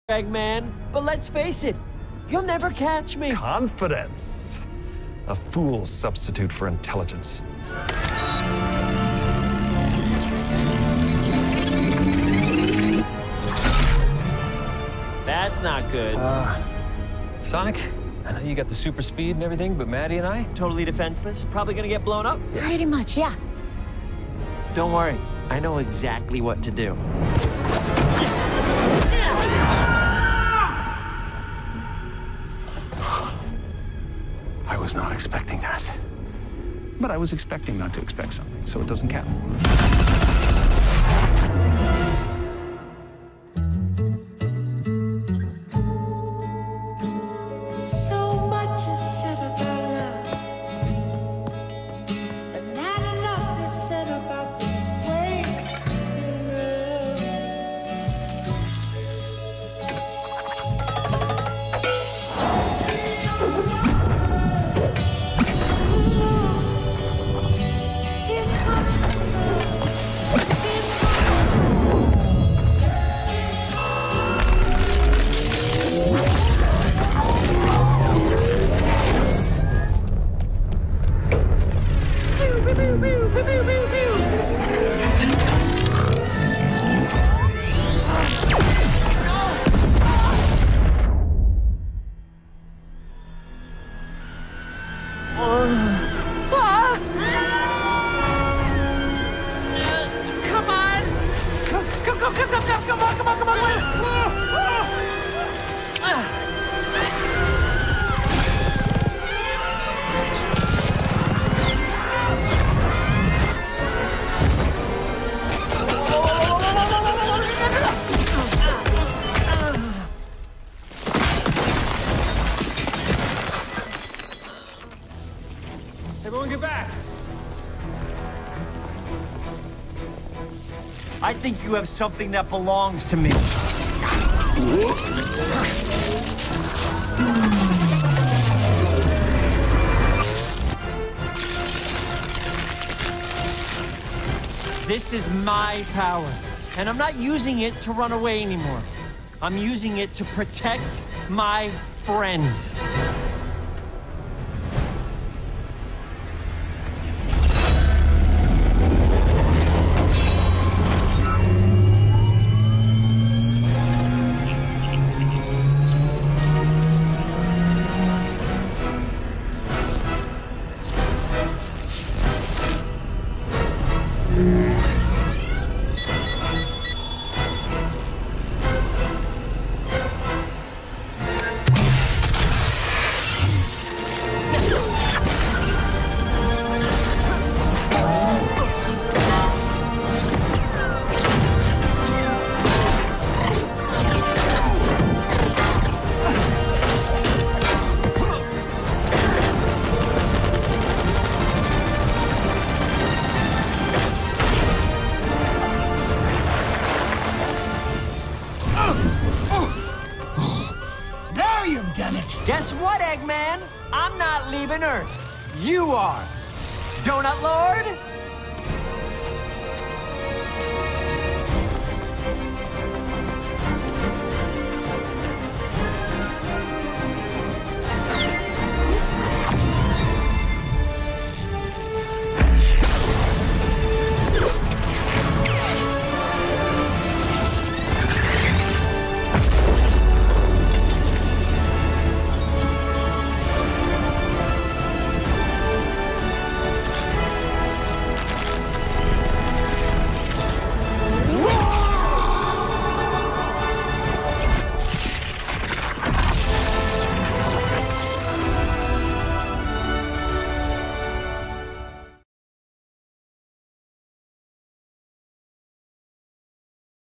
Eggman, but let's face it, you'll never catch me. Confidence. A fool's substitute for intelligence. That's not good. Sonic, I know you got the super speed and everything, but Maddie and I? Totally defenseless? Probably gonna get blown up? Pretty much, yeah. Don't worry, I know exactly what to do. I was not expecting that. But I was expecting not to expect something, so it doesn't count. So much is said about love, but not enough is said about the way you love. Here comes the sun. Come on! Come on! Everyone get back! I think you have something that belongs to me. This is my power, and I'm not using it to run away anymore. I'm using it to protect my friends. Now you've done it. Guess what, Eggman? I'm not leaving Earth. You are. Donut Lord?